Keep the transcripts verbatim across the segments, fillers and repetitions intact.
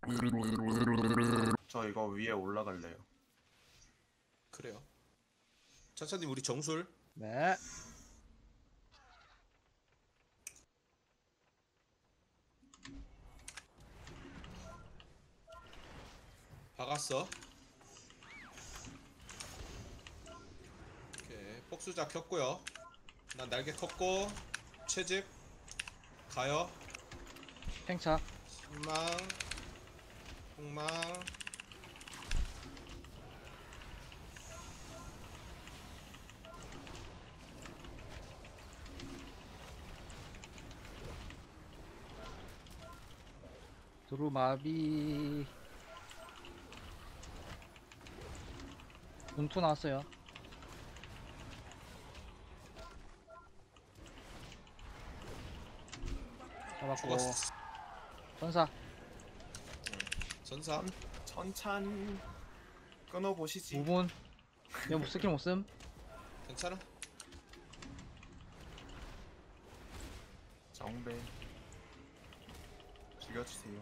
저 이거 위에 올라갈래요. 그래요. 차차님 우리 정술. 네. 박았어. 오케이. 폭수자 켰고요. 난 날개 컸고 채집 가요. 팽차. 신망 폭망 두루마비. 문투 나왔어요. 잡았고. 죽었어. 전사. 전사. 천천 끊어보시지. 오 분. 얘 스킬 못씀. 괜찮아. 정배 죽여주세요.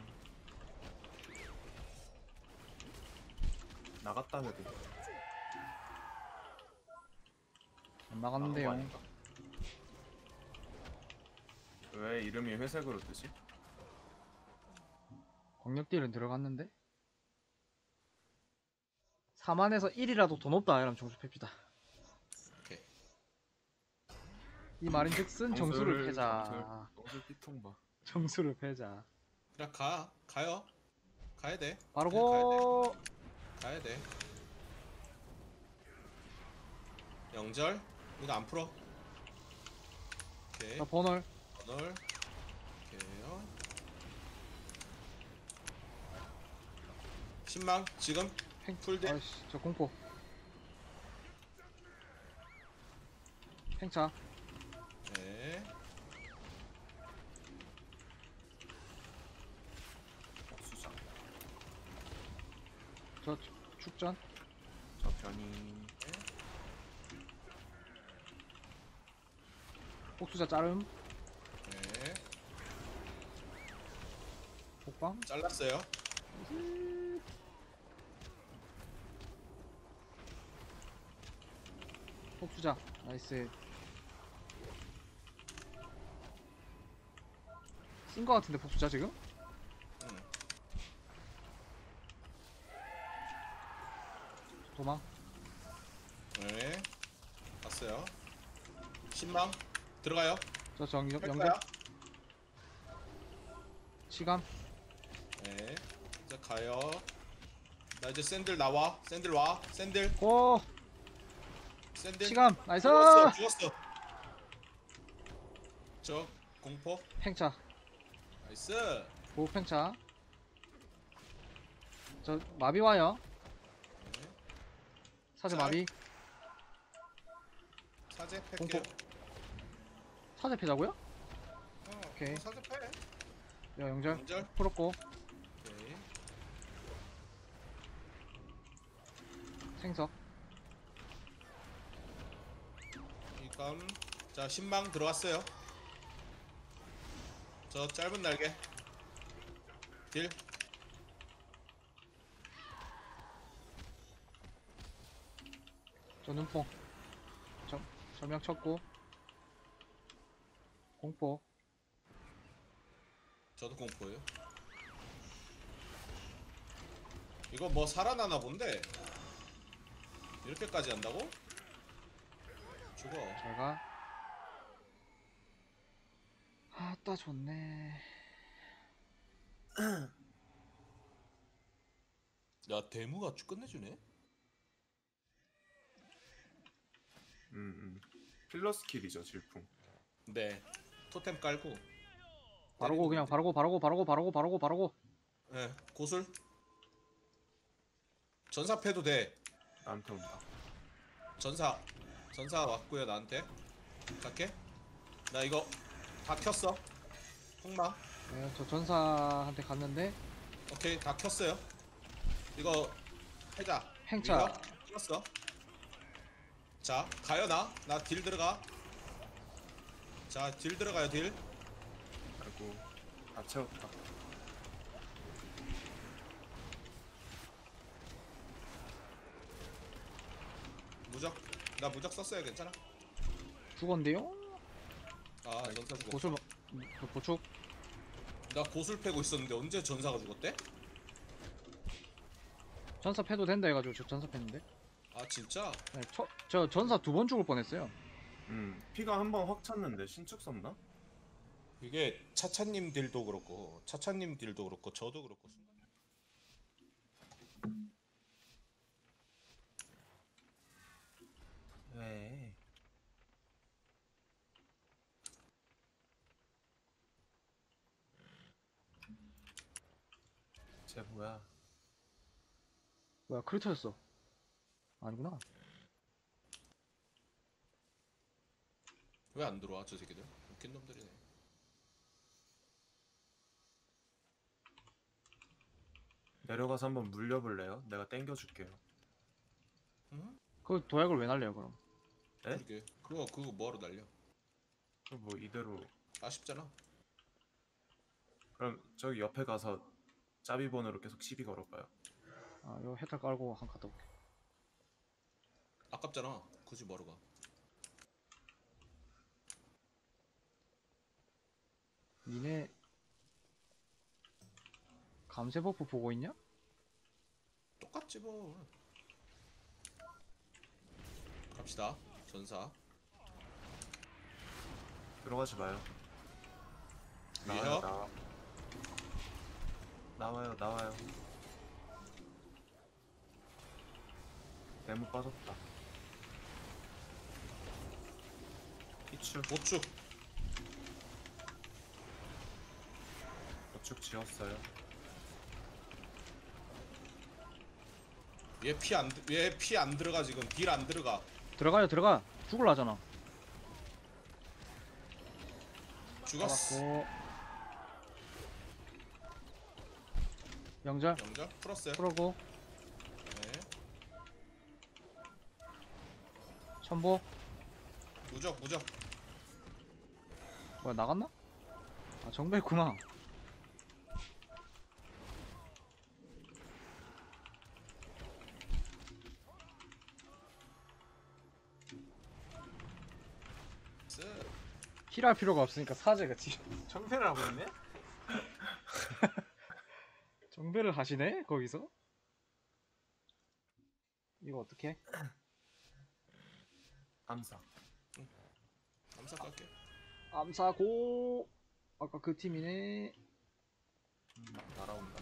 나갔다 해도 안 나갔는데요. 나간 거 아닌가? 왜 이름이 회색으로 뜨지? 광역딜은 들어갔는데? 사만에서 일이라도 더 높다 이러면 정수 팹시다. 오케이. 이 말인즉슨 정수를 패자. 정술 피통봐. 정수를 패자. 그냥 가. 가요. 가야 돼. 빠르고. 가야 돼. 영절. 이거 안 풀어. 오케이. 자, 버널. 오늘. 오케이요. 신망 지금 팽. 풀딜. 아이씨, 저 공포. 팽차. 네. 수장. 저 축전. 저 편이 복수자 자름. 네. 복방. 잘랐어요. 복수자. 나이스. 쓴 거 같은데 복수자 지금? 응. 도망. 네. 봤어요. 신망 들어가요. 저 정령 할 연결. 거야. 시감. 네. 자 가요. 나 이제 샌들 나와. 샌들 와. 샌들. 고. 샌들. 시감. 나이스. 죽었어. 죽었어. 저 공포. 팽차. 나이스. 보호 팽차. 저 마비 와요. 네. 사제 자, 마비. 사제 공포. 팰게요. 사제 패자고요? 어, 오케이. 어, 사제 패. 야 영절. 영절. 풀었고. 오케이. 생석. 이감. 자 신망 들어왔어요. 저 짧은 날개. 딜. 저 눈뽕. 저 저명 쳤고. 공포. 저도 공포예요. 이거 뭐 살아나나 본데 이렇게까지 한다고? 죽어. 제가. 아따 좋네. 야 대무가 쭉 끝내주네. 음, 음. 필러 스킬이죠 질풍. 네. 토템 깔고. 바로고 그냥 바로고 바로고 바로고 바로고 바로고 바로고. 네. 고술. 전사 패도 돼. 나한테 온다. 전사. 전사 왔고요 나한테. 갈게. 나 이거 다 켰어. 폭망. 네, 저 전사한테 갔는데 오케이 다 켰어요. 이거 해자. 팽차. 켰어. 자 가요 나. 나 딜 들어가. 자 딜 들어가요 딜. 아이고 다 채웠다. 무적. 나 무적 썼어요. 괜찮아? 죽었는데요? 아 전사 죽었어. 고술 그 보축. 나 고술 패고 있었는데 언제 전사가 죽었대? 전사 패도 된다 해가지고 저 전사 팼는데. 아 진짜? 네, 저, 저 전사 두 번 죽을 뻔했어요. 음 피가 한 번 확 찼는데 신축 썼나? 이게 차차님 딜도 그렇고 차차님 딜도 그렇고 저도 그렇고 왜? 쟤 뭐야? 뭐야 크리터였어. 아니구나. 왜 안 들어와 저 새끼들? 웃긴 놈들이네. 내려가서 한번 물려볼래요? 내가 땡겨줄게요. 응? 그 도약을 왜 날려요 그럼? 에? 그러게. 그거 그거 뭐하러 날려? 그럼 뭐 이대로. 아쉽잖아. 그럼 저기 옆에 가서 짜비번호로 계속 시비 걸어봐요. 아 이거 해탈 깔고 한 갔다 올게. 아깝잖아. 굳이 뭐하러 가? 니네 감세 버프 보고 있냐? 똑같지 뭐. 갑시다. 전사. 들어가지 마요. 나와요, 위협. 나와. 나와요, 나와요. 네모 빠졌다. 피추, 보축. 보축 지었어요. 얘 피 안 얘 피 안 들어가 지금. 딜 안 들어가. 들어가요 들어가. 죽을라잖아. 죽었어. 잡았고. 영절 영절 풀었어요. 풀어고. 네. 천보. 무적 무적. 뭐야 나갔나? 아 정배했구나. 쓰. 힐할 필요가 없으니까 사제가 지 정배를 하고 있네? 정배를 하시네? 거기서? 이거 어떻게? 암사. 암사 깔게. 암사고. 아까 그 팀이네. 음, 막 날아온다.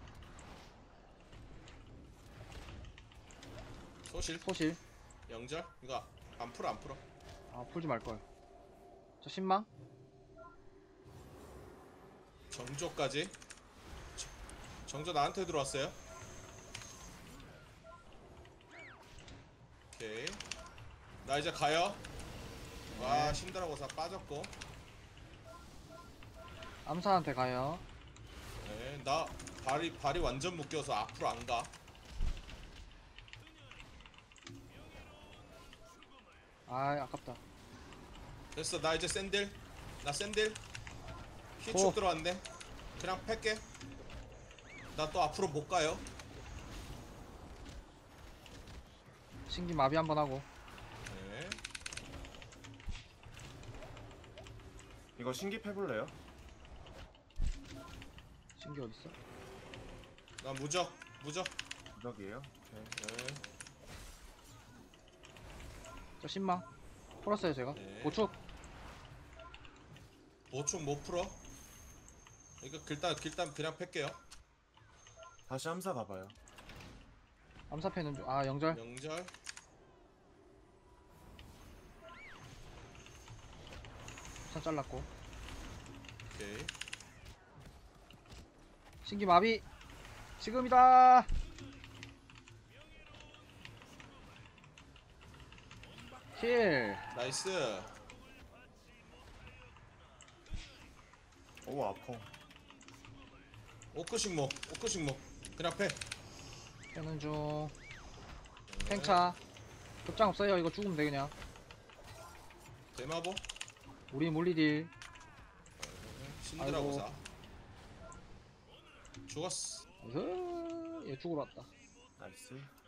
소실. 소실. 영절. 이거 안 풀어 안 풀어. 아 풀지 말걸. 저 신망. 정조까지. 정- 정조 나한테 들어왔어요. 오케이. 나 이제 가요. 와 신드라고사 빠졌고. 암사한테 가요. 네, 나 발이 발이 완전 묶여서 앞으로 안 가. 아 아깝다. 됐어. 나 이제 샌들. 나 샌들. 오. 희축 들어왔네. 그냥 팰게. 나 또 앞으로 못 가요. 신기 마비 한번 하고. 네. 이거 신기해볼래요? 신기 어딨어? 나 무적. 무적. 무적이에요? 오케이. 네. 저 신망. 풀었어요 제가. 네. 고축. 보충 못 풀어. 이거 길단 길단 그냥 팰게요. 다시 암사 가봐요. 암사 패는 중. 아 영절. 명절. 선 잘랐고. 오케이. 신기 마비. 지금이다. 힐. 나이스. 오, 아파. 오크식 목. 오크식 목. 그냥 패. 패는 중. 팽차. 급장 없어요. 이거 죽으면 돼 그냥. 대마보. 우리 물리딜. 신드라고사. 죽었어. 으흐, 얘 죽으러 왔다. 나이스.